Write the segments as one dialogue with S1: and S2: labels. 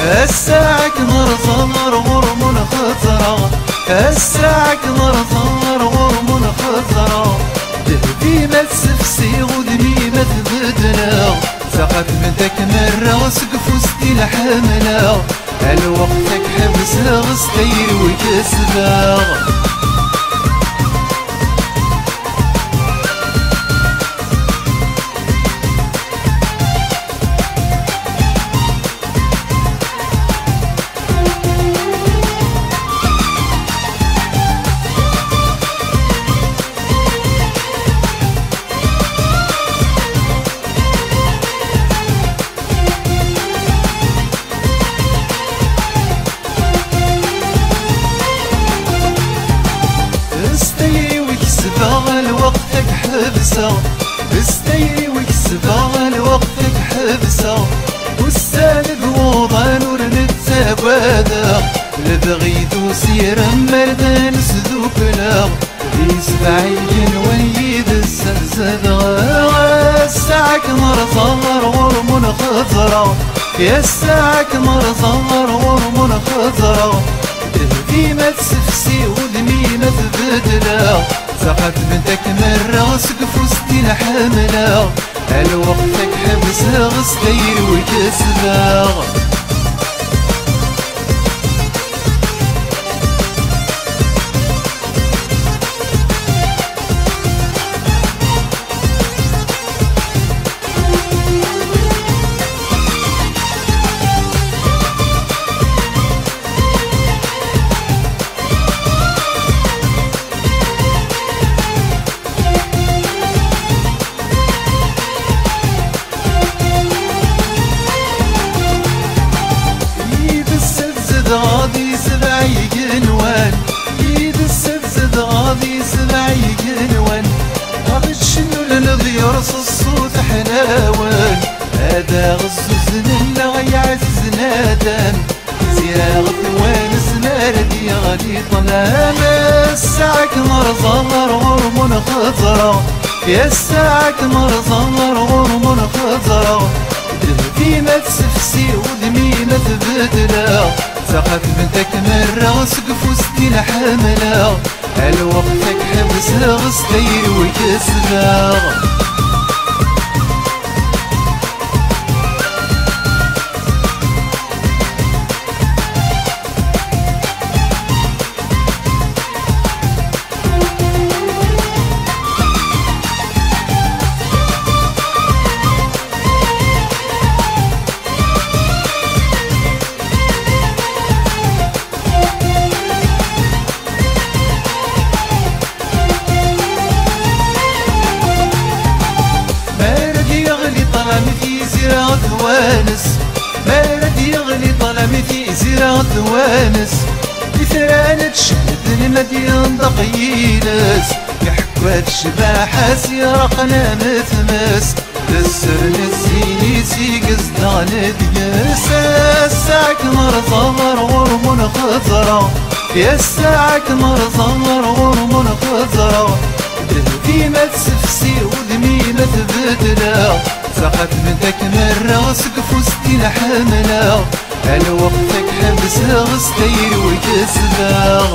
S1: الساعك مرصغر غرم خضرا، الساعك مرصغر غرم خضرا، ذهبي ما تسفسي غدمي ما تبدلا، سقط منتك مرة سقف وسطي الحملة، الوقتك حبسها غستير وكسبا. استيري وكسبا لوقتك حبسة، استيري وكسبا لوقتك حبسة، والسالب وضع نور نتسابادا، لبغيتو سيرا مردان سذوكلا، يسبعين وليد السرزد الساعك مرصغر غرم خضرا، يا الساعك مرصغر غرم خضرا، ذهبي ما تسفسي ودمي ما تبدلا، سقط بنتك مرة سقف وسطي الحملة، الوقتك حبسها غستير وكسبا. غادي سبعي جنوان، يد السبزد غادي سبعي جنوان، غادي شنو للذي يرص الصوت حلاوان، هذا غزوز لله يعزز نادم، زيرا غثوان سماردي غادي طلام، الساعك مرصغر غرم خضرا، يا الساعك مرصغر غرم خضرا، ذهبي ما تسفسي ودمي ما تبدلا، سقط بنتك مرة سقف وسطي الحملة، الوقتك حبسها غستير وكسبا. في زراعة وانس، مارد يغلي طلع في زراعة وانس، لثرانة شهد المدين دقيلس، يحكوات شباحة سيرقنا مثمس، للسرن الزيني سيقز دغن دياس، الساعك مرصغر غرم خضرا، يا الساعك مرصغر غرم خضرا، ذهبي ما تسفسي ودمي ما تبدلا، سقط بنتك مرة سقف وسطي الحملة، الوقتك حبسها غستير وكسبا.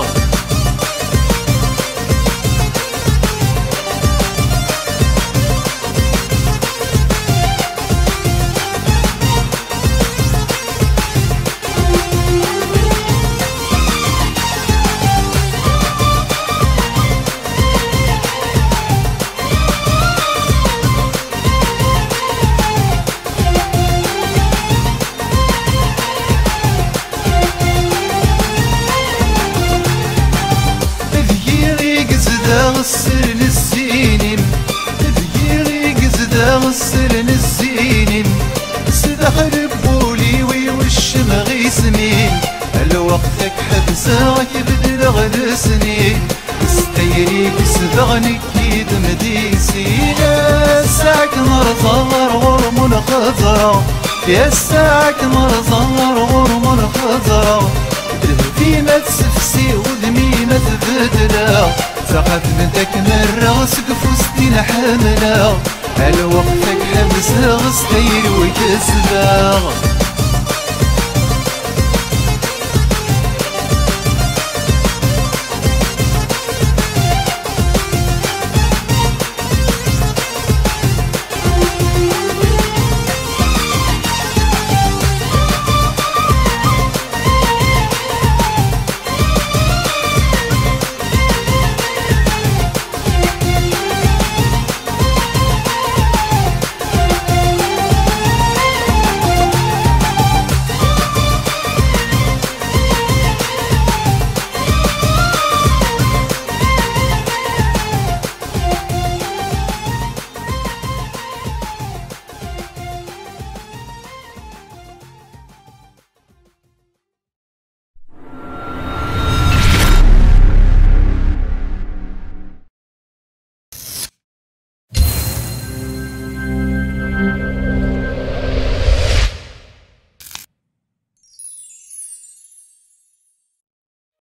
S1: السرن السينم تذكيري قزدا السرن السينم، سدخل بولي ويوش مغيسنين، الوقتك حبساك بدل غد سنين، استيري كسبغني كيد مديسين، الساعك مرصغر غرم خضرا، يا الساعك مرصغر غرم خضرا، ذهبي ما تسفسي ودمي ما تبدلا، سقط بنتك مرة سقف وسطي الحملة، الوقتك حبسها غستير وكسبا.